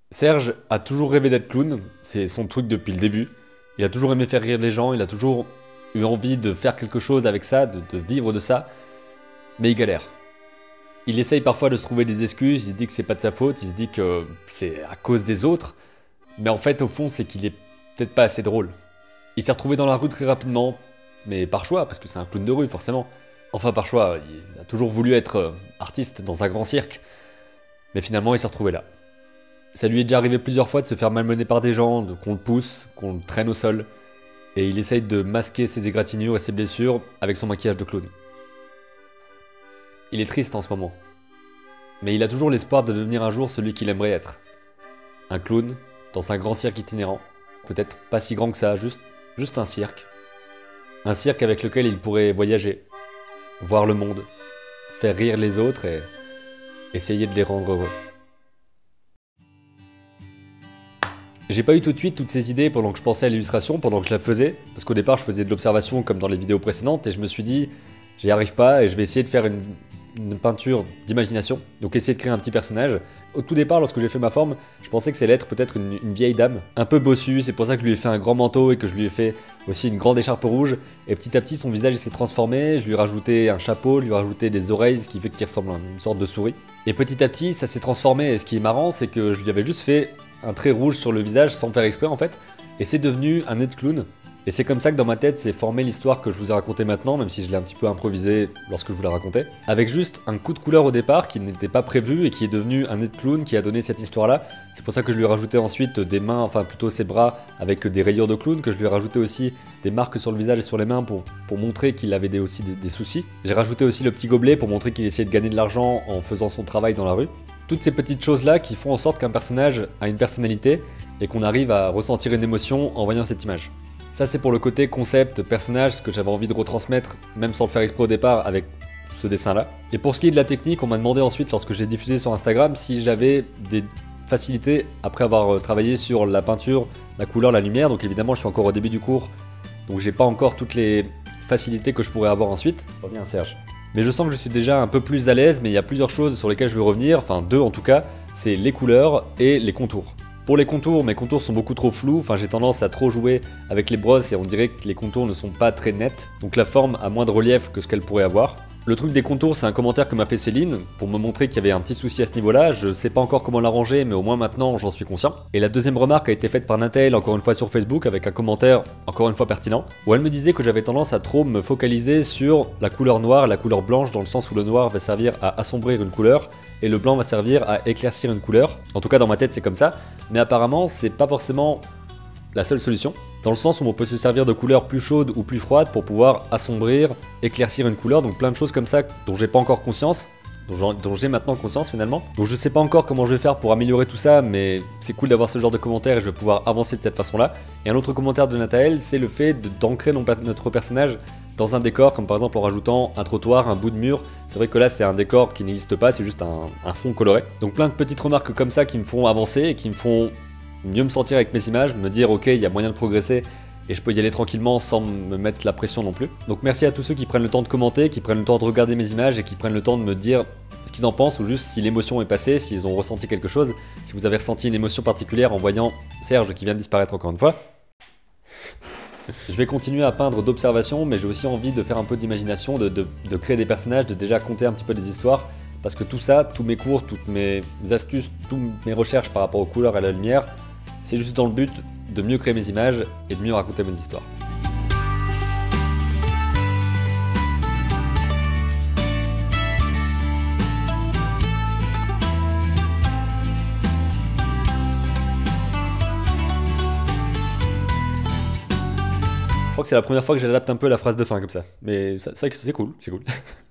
Serge a toujours rêvé d'être clown, c'est son truc depuis le début. Il a toujours aimé faire rire les gens, il a toujours eu envie de faire quelque chose avec ça, de vivre de ça, mais il galère. Il essaye parfois de se trouver des excuses, il se dit que c'est pas de sa faute, il se dit que c'est à cause des autres, mais en fait au fond c'est qu'il est peut-être pas assez drôle. Il s'est retrouvé dans la rue très rapidement, mais par choix, parce que c'est un clown de rue forcément. Enfin par choix, il a toujours voulu être artiste dans un grand cirque, mais finalement il s'est retrouvé là. Ça lui est déjà arrivé plusieurs fois de se faire malmener par des gens, qu'on le pousse, qu'on le traîne au sol, et il essaye de masquer ses égratignures et ses blessures avec son maquillage de clown. Il est triste en ce moment, mais il a toujours l'espoir de devenir un jour celui qu'il aimerait être. Un clown, dans un grand cirque itinérant, peut-être pas si grand que ça, juste un cirque. Un cirque avec lequel il pourrait voyager, voir le monde, faire rire les autres et essayer de les rendre heureux. J'ai pas eu tout de suite toutes ces idées pendant que je pensais à l'illustration, pendant que je la faisais, parce qu'au départ je faisais de l'observation comme dans les vidéos précédentes et je me suis dit j'y arrive pas et je vais essayer de faire une peinture d'imagination, donc essayer de créer un petit personnage. Au tout départ, lorsque j'ai fait ma forme, je pensais que ça allait être peut-être une vieille dame, un peu bossue, c'est pour ça que je lui ai fait un grand manteau et que je lui ai fait aussi une grande écharpe rouge, et petit à petit son visage s'est transformé, je lui ai rajouté un chapeau, je lui ai rajouté des oreilles, ce qui fait qu'il ressemble à une sorte de souris. Et petit à petit ça s'est transformé, et ce qui est marrant c'est que je lui avais juste fait un trait rouge sur le visage sans faire exprès en fait, et c'est devenu un nez de clown. Et c'est comme ça que dans ma tête s'est formée l'histoire que je vous ai racontée maintenant, même si je l'ai un petit peu improvisée lorsque je vous la racontais. Avec juste un coup de couleur au départ qui n'était pas prévu et qui est devenu un nez de clown qui a donné cette histoire-là. C'est pour ça que je lui ai rajouté ensuite des mains, enfin plutôt ses bras avec des rayures de clown, que je lui ai rajouté aussi des marques sur le visage et sur les mains pour montrer qu'il avait aussi des soucis. J'ai rajouté aussi le petit gobelet pour montrer qu'il essayait de gagner de l'argent en faisant son travail dans la rue. Toutes ces petites choses-là qui font en sorte qu'un personnage a une personnalité et qu'on arrive à ressentir une émotion en voyant cette image. Ça c'est pour le côté concept, personnage, ce que j'avais envie de retransmettre, même sans le faire exprès au départ avec ce dessin-là. Et pour ce qui est de la technique, on m'a demandé ensuite, lorsque je l'ai diffusé sur Instagram, si j'avais des facilités après avoir travaillé sur la peinture, la couleur, la lumière. Donc évidemment je suis encore au début du cours, donc j'ai pas encore toutes les facilités que je pourrais avoir ensuite. Reviens Serge. Mais je sens que je suis déjà un peu plus à l'aise, mais il y a plusieurs choses sur lesquelles je veux revenir, enfin deux en tout cas, c'est les couleurs et les contours. Pour les contours, mes contours sont beaucoup trop flous, enfin j'ai tendance à trop jouer avec les brosses et on dirait que les contours ne sont pas très nets, donc la forme a moins de relief que ce qu'elle pourrait avoir. Le truc des contours, c'est un commentaire que m'a fait Céline, pour me montrer qu'il y avait un petit souci à ce niveau-là. Je sais pas encore comment l'arranger, mais au moins maintenant j'en suis conscient. Et la deuxième remarque a été faite par Nathalie, encore une fois sur Facebook, avec un commentaire encore une fois pertinent, où elle me disait que j'avais tendance à trop me focaliser sur la couleur noire, la couleur blanche, dans le sens où le noir va servir à assombrir une couleur, et le blanc va servir à éclaircir une couleur. En tout cas dans ma tête c'est comme ça, mais apparemment c'est pas forcément la seule solution, dans le sens où on peut se servir de couleurs plus chaudes ou plus froides pour pouvoir assombrir, éclaircir une couleur, donc plein de choses comme ça dont j'ai pas encore conscience, dont j'ai maintenant conscience finalement. Donc je sais pas encore comment je vais faire pour améliorer tout ça, mais c'est cool d'avoir ce genre de commentaires et je vais pouvoir avancer de cette façon-là. Et un autre commentaire de Nathalie, c'est le fait d'ancrer notre personnage dans un décor, comme par exemple en rajoutant un trottoir, un bout de mur. C'est vrai que là c'est un décor qui n'existe pas, c'est juste un fond coloré. Donc plein de petites remarques comme ça qui me font avancer et qui me font mieux me sentir avec mes images, me dire ok, il y a moyen de progresser et je peux y aller tranquillement sans me mettre la pression non plus. Donc merci à tous ceux qui prennent le temps de commenter, qui prennent le temps de regarder mes images et qui prennent le temps de me dire ce qu'ils en pensent ou juste si l'émotion est passée, s'ils ont ressenti quelque chose, si vous avez ressenti une émotion particulière en voyant Serge qui vient de disparaître encore une fois. Je vais continuer à peindre d'observation, mais j'ai aussi envie de faire un peu d'imagination, de créer des personnages, de déjà conter un petit peu des histoires. Parce que tout ça, tous mes cours, toutes mes astuces, toutes mes recherches par rapport aux couleurs et à la lumière, c'est juste dans le but de mieux créer mes images et de mieux raconter mes histoires. Je crois que c'est la première fois que j'adapte un peu la phrase de fin comme ça, mais c'est vrai que c'est cool, c'est cool.